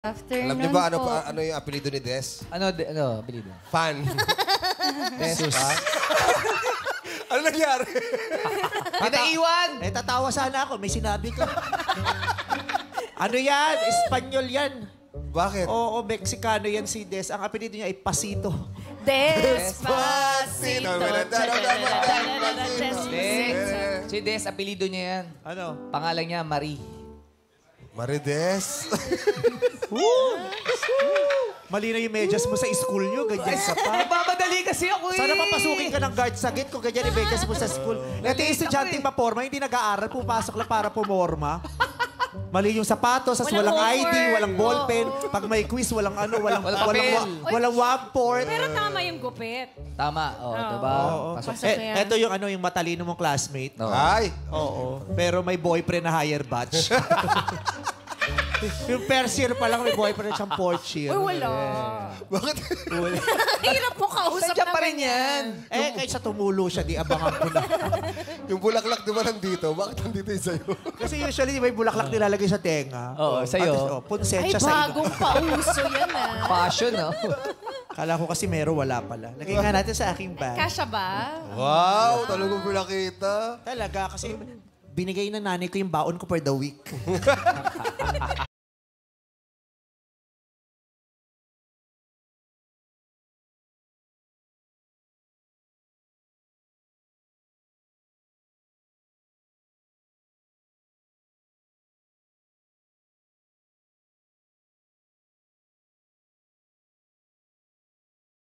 Afternoon Alam niyo ba po. ano yung apelido ni Des? Ano, bilhin mo? Fan. Jesus. Ano nangyari? Pinaiwan! Tatawa sana ako. May sinabi ko. Ano yan? Espanyol yan. Bakit? Oo, Mexicano yan si Des. Ang apelido niya ay Pasito. Despacito. Si Des, apelido niya yan. Ano? Pangalan niya, Marie. Marides. Mali na yung medyas mo sa school nyo. Ganyan sa pa. Nagmamadali kasi ako eh. Sana papasukin ka ng guard sa gate kung ganyan yung medyas mo sa school. Ito yung estudyanteng paporma, hindi nag-aaral, pupasok lang para pumorma. Mali yung sapatos, walang ID, homework. walang ballpen. Pag may quiz, walang Walang papel. walang one-port. Pero tama yung gupit. Tama, diba? Pasok. Pasok yan. Ito yung yung matalino mong classmate. No. Ay. Oo. Pero may boyfriend na higher batch. Yung first year pa lang may boyfriend siyang fourth year. Uy, wala. Bakit? Hirap mo kausap Nandiyan na pa rin yan. Kaysa tumulo siya, di abangan ko na. Yung bulaklak di ba nandito? Bakit nandito yung sa'yo? Kasi usually may bulaklak nilalagay sa tenga. Oo, sa'yo. Punset Ay, siya sa bagong pauso yan ah. Passion, no? Kala ko kasi meron, wala pala. Lagay nga natin sa aking bag. Kasha ba? Wow, talagang pinakita. Talaga, kasi binigay ng nanay ko yung baon ko for the week.